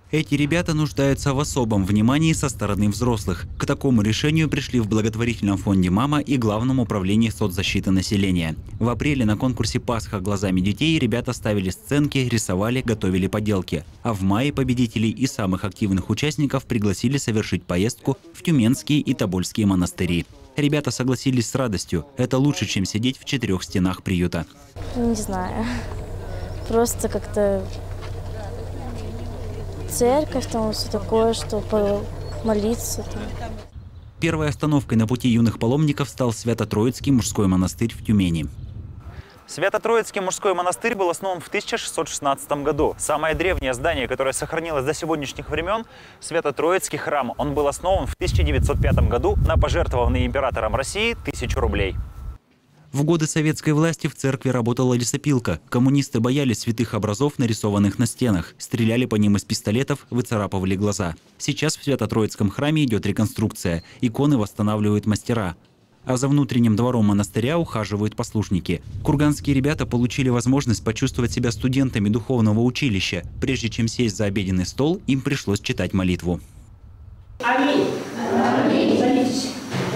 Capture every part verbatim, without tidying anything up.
Эти ребята нуждаются в особом внимании со стороны взрослых. К такому решению пришли в благотворительном фонде «Мама» и Главном управлении соцзащиты населения. В апреле на конкурсе «Пасха глазами детей» ребята ставили сценки, рисовали, готовили поделки. А в мае победителей и самых активных участников пригласили совершить поездку в Тюменские и Тобольские монастыри. Ребята согласились с радостью. Это лучше, чем сидеть в четырех стенах приюта. Не знаю. Просто как-то церковь, там все такое, что молиться. Там. Первой остановкой на пути юных паломников стал Свято-Троицкий мужской монастырь в Тюмени. Свято-Троицкий мужской монастырь был основан в тысяча шестьсот шестнадцатом году. Самое древнее здание, которое сохранилось до сегодняшних времен, Свято-Троицкий храм. Он был основан в тысяча девятьсот пятом году на пожертвованные императором России тысячу рублей. В годы советской власти в церкви работала лесопилка. Коммунисты боялись святых образов, нарисованных на стенах. Стреляли по ним из пистолетов, выцарапывали глаза. Сейчас в Свято-Троицком храме идет реконструкция. Иконы восстанавливают мастера. А за внутренним двором монастыря ухаживают послушники. Курганские ребята получили возможность почувствовать себя студентами духовного училища. Прежде чем сесть за обеденный стол, им пришлось читать молитву. Аминь. Аминь. Садитесь.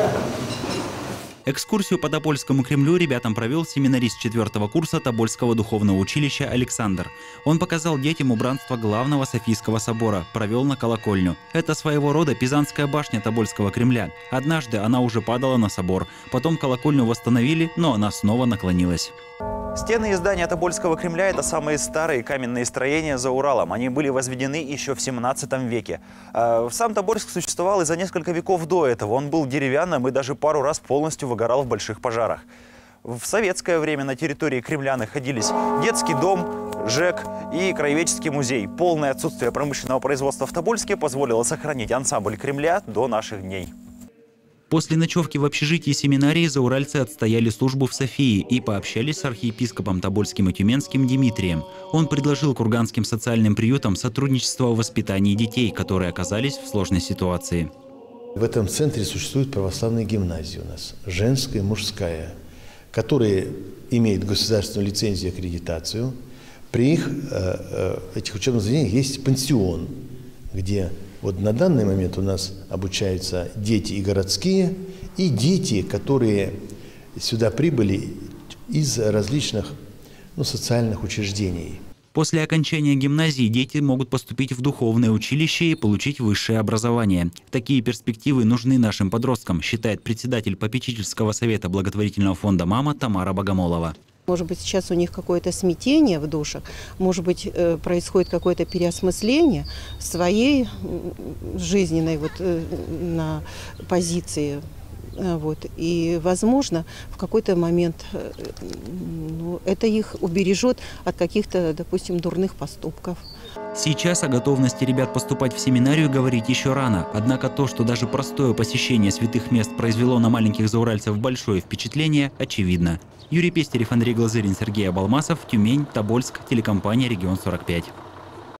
Экскурсию по Тобольскому Кремлю ребятам провел семинарист четвертого курса Тобольского духовного училища Александр. Он показал детям убранство главного Софийского собора, провел на колокольню. Это своего рода Пизанская башня Тобольского Кремля. Однажды она уже падала на собор. Потом колокольню восстановили, но она снова наклонилась. Стены и здания Тобольского Кремля – это самые старые каменные строения за Уралом. Они были возведены еще в семнадцатом веке. Сам Тобольск существовал и за несколько веков до этого. Он был деревянным и даже пару раз полностью выгорал в больших пожарах. В советское время на территории Кремля находились детский дом, ЖЭК и краеведческий музей. Полное отсутствие промышленного производства в Тобольске позволило сохранить ансамбль Кремля до наших дней. После ночевки в общежитии семинарии зауральцы отстояли службу в Софии и пообщались с архиепископом Тобольским и Тюменским Дмитрием. Он предложил курганским социальным приютам сотрудничество в воспитании детей, которые оказались в сложной ситуации. В этом центре существует православная гимназия у нас, женская и мужская, которые имеют государственную лицензию и аккредитацию. При их, э, этих учебных заведениях есть пансион, где вот на данный момент у нас обучаются дети и городские, и дети, которые сюда прибыли из различных ну, социальных учреждений. После окончания гимназии дети могут поступить в духовное училище и получить высшее образование. Такие перспективы нужны нашим подросткам, считает председатель попечительского совета благотворительного фонда «Мама» Тамара Богомолова. Может быть, сейчас у них какое-то смятение в душах, может быть, происходит какое-то переосмысление своей жизненной вот, на позиции. Вот. И, возможно, в какой-то момент ну, это их убережет от каких-то, допустим, дурных поступков. Сейчас о готовности ребят поступать в семинарию говорить еще рано. Однако то, что даже простое посещение святых мест произвело на маленьких зауральцев большое впечатление, очевидно. Юрий Пестерев, Андрей Глазырин, Сергей Абалмасов, Тюмень, Тобольск, телекомпания «Регион сорок пять».